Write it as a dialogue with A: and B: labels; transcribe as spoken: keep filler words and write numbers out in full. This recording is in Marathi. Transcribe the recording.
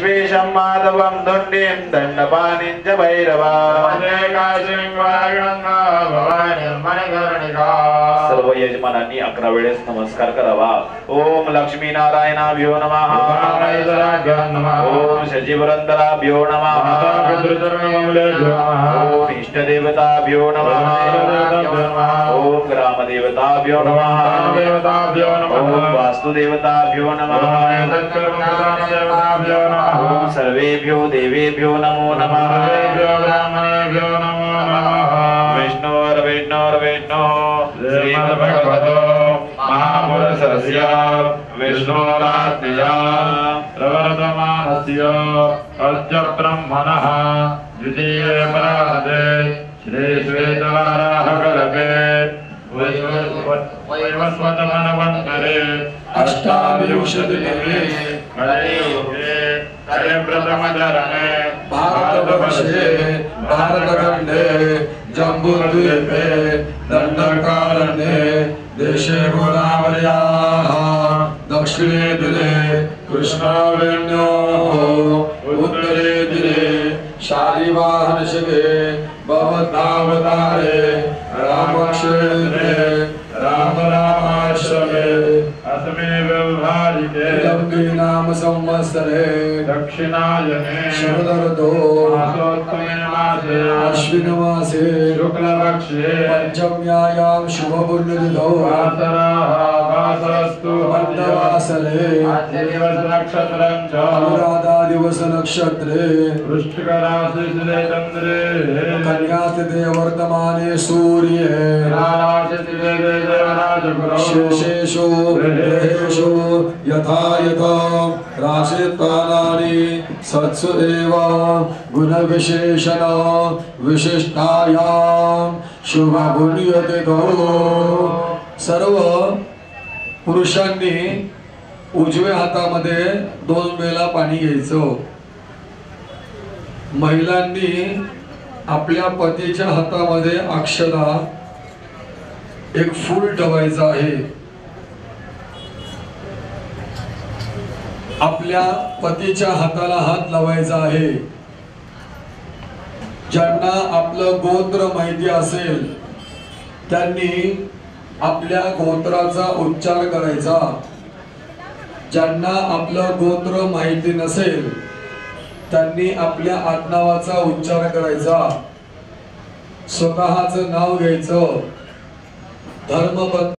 A: विश्वेशं माधवं दण्डीं दण्डपाणिं च भैरवा सर्व यजमानांनी अकरा वेळेस नमस्कार करावा। ओम लक्ष्मी नारायणाभ्यो नमः ओम शजीवरंदराभ्यो नमः ओम इष्टदेवताभ्यो नमः ओम ग्रामदेवताभ्यो नमः ओम वास्तुदेवताभ्यो नमः ओम सर्वेभ्यो देवेभ्यो नमो नमः विष्णोर् विष्णोर् विष्णो श्रीमद्भगवतो महापुरुषस्य विष्णोरात्मया प्रवर्तमानस्य अस्य ब्रह्मणः द्वितीये परार्धे श्री श्वेतवाराहकल्पे वैवस्वतमन्वन्तरे अष्टाविंशतितमे कलियुगे कलिप्रथमचरणे भारतवर्षे भारतखण्डे जम्बूद्वीपे दण्डकारण्ये देशे गोदावर्याः दक्षिणे तीरे कृष्णावेण्योः उत्तरे तीरे शालिवाहनशिवे भवतावतारे रामक्षेत्रे राम रामाश्रमे अस्मे व्यवहारिके लम्बी नाम संवत्सरे दक्षिणायने शरदऋतो मासोत्तमे मासे अश्विन मासे शुक्लपक्षे पंचम्यायां शुभपुण्यतिथौ वासराः वासरस्तु मन्दवासरे दिवस नक्षत्रं च अनुराधा दिवस नक्षत्रे वृश्चिक राशि चन्द्रे कन्यास्थिते वर्तमाने सूर्ये शेषेषु ग्रहेषु यथा यथा राशिस्थानानि सत्सु एव गुणविशेषण विशिष्टायां शुभपुण्यतिथौ सर्व पुरुषांनी उजव्या हातामध्ये दोन वेळा पाणी घ्यायचं। महिलांनी आपल्या पतीच्या हातामध्ये अक्षता एक फूल ठेवायचं आहे। आपल्या पतीच्या हाताला हात लावायचा आहे। ज्यांना आपलं गोत्र माहिती असेल त्यांनी आपल्या गोत्राचा उच्चार करायचा। ज्यांना आपलं गोत्र माहिती नसेल त्यांनी आपल्या आडनावाचा उच्चार करायचा। स्वतःचं नाव घ्यायचं। धर्मपत्नी